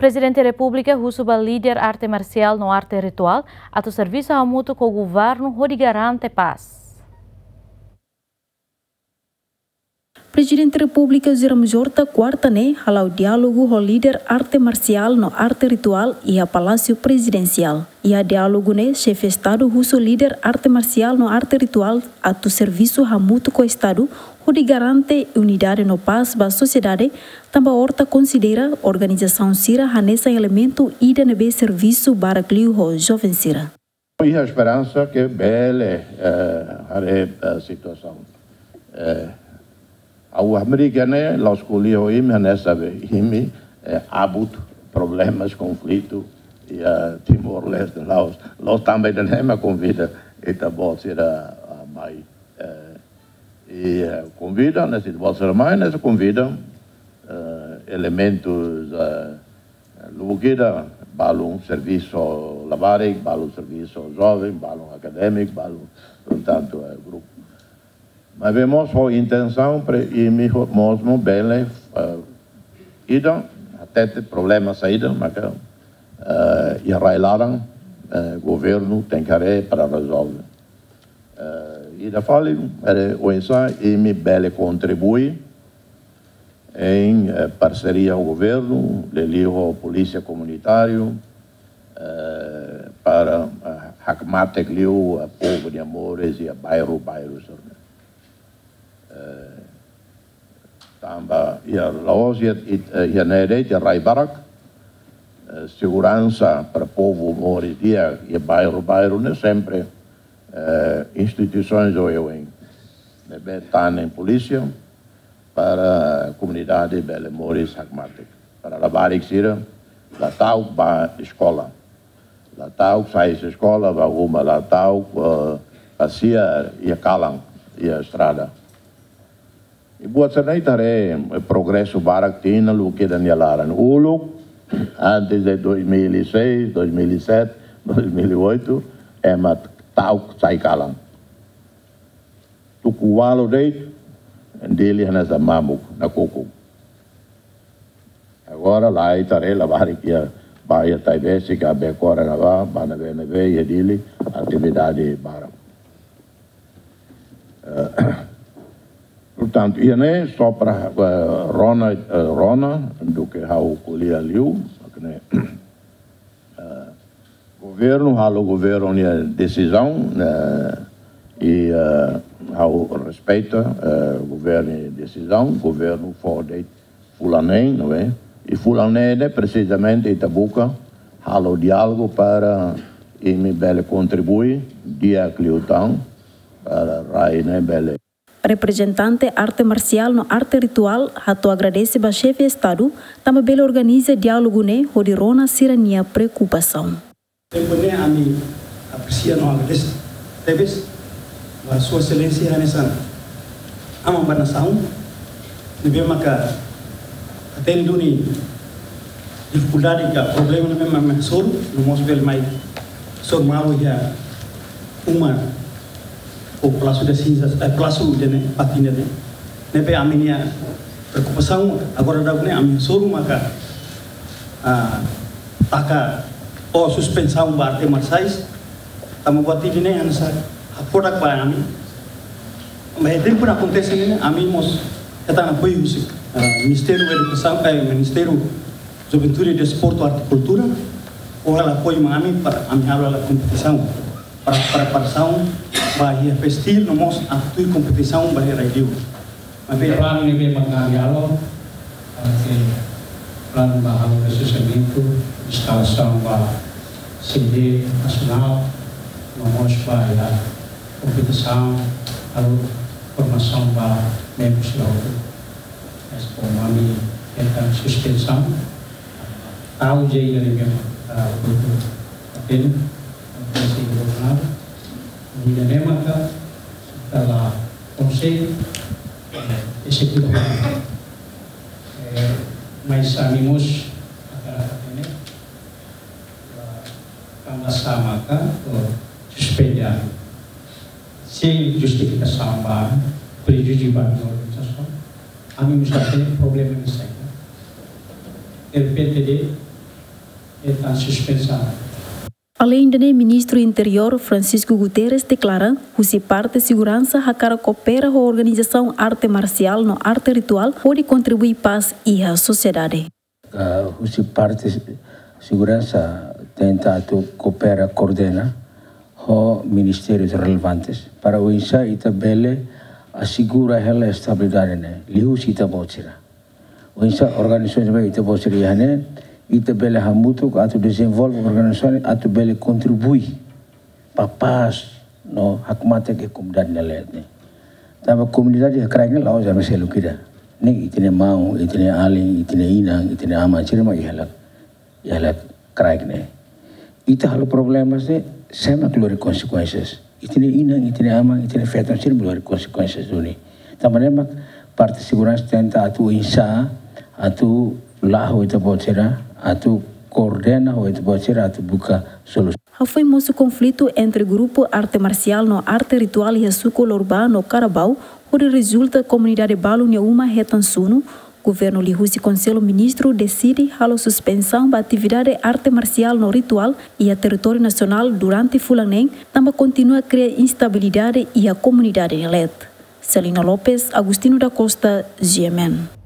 Presidente da República recebe líder arte marcial no arte ritual atau serviço mútuo com o governo onde garante paz. Presidente da República Zira Majorta quarta-ne halau diálogo com o líder arte marcial no arte ritual e a Palácio Presidencial. E a diálogo ne chefe Estado russo líder arte marcial no arte ritual atu serviço mútuo com o Estado onde garante unidade no paz da sociedade, também horta considera organização Sira nesse elemento ida nebe serviço para clio ho jovem Sira. E a esperança que bela a situação. Ao americano, nós escolhemos nessa vez, abut problemas, conflito e Timor-Leste, nós também temos convida e também será mais e convida nesse vosso mãe nessa convida elementos luguida balão serviço lavare balão serviço jovem balão acadêmico balão portanto grupo mas vemos a intenção para e mesmo bem ida até problema saída mas e arrailaram governo tem que para resolver e da fale o ensaio e me bele contribui em parceria ao governo, o polícia comunitário para hakmate o povo de Amores e a bairro tamba e a loja e a nerete Raibarak segurança para o povo Amores e bairro né sempre instituições ou eu em polícia para a comunidade Bele Moris Hakmatik para lavar exira latau para escola latau sai da escola vai uma latau passear e a calang e a estrada e buat sanai tare progresso barak tina lu que danielaran uluk antes de 2006 2007 2008 emat tau sai kalang tuku walo dei dele nessa mamuk na coco agora lá itare la varikia baia taibese que abe agora na va bana bene ve e dele atividade bara portanto e né só para Rona do que hau colia liu né governo, halo governo a decisão e ao respeito governo e decisão, governo fora fulanem, não é? E fulanem é precisamente Itabuca, halo diálogo para e me bele contribui dia cliutão para raine bele. Representante arte marcial no arte ritual hato agradece ba chefe Estado, também bele organiza diálogo ne onde Rona sirania preocupação. Temponya kami aprecia no agradece tebes a sua excelência nessa amam banação nebe maka atendo ni dificuldade que problema no mesmo soro no mosbel mai sor mau ya uma o plaço de cinzas plaço de ne patina de nebe aminia preocupação agora da ne amin soro maka taka o suspensão da arte marciais, estamos batendo nem ansa a produk para kami. Mas tempo na acontece nem kami mos kita apoio o Ministério da Educação, Ministério da Juventude, Desporto, Arte e Cultura, ou ela apoio kami para kami halau a competição para preparação bahia festival, nós atu competição bahia radio. Mas plano ini mengalir plano bahang ressuscitamento, instalação da CD nacional, vamos para a competição, a formação da membros da ONU. Mas como a minha é suspensão, tal jeito de mesmo apenas não consigo governar, e nem mata pela conselho executivo. Mas amigos ini kami sama kan suspender sem justificação para prejudicar a organização kami mesti problema ini saya. PTD está suspensão. Além do ministro interior Francisco Guterres declara que se parte de segurança a cara coopera com a organização arte marcial no arte ritual pode contribuir paz e a sociedade. Se parte de segurança tenta coopera coordena com ministérios relevantes para o insa e também assegura a estabilidade né liu se tabotira o insa organizações vai tabotira né e também a muito que desenvolve organizações a também contribui para paz no hakmata que comunidade nela né tava comunidade a craig lá já não sei o que dá nem itene mau itene ali itene inang itene ama cirema ihala craig né itu hal problemas né sama keluar consequências itene inang itene ama itene fetan cirema keluar consequências duni também mak parte segurança tenta atu insa atu lahu itu bocera atu coordena o itu bocera atu buka solusi. Foi moço conflito entre o grupo arte marcial no arte ritual e a sucula urbano Carabao, onde resulta comunidade balo uma retansuno, governo Lihusi Conselho Ministro decide a suspensão da atividade arte marcial no ritual e a território nacional durante Fulaném, também continua a criar instabilidade e a comunidade eleta. Celina Lopes, Agustino da Costa, GMN.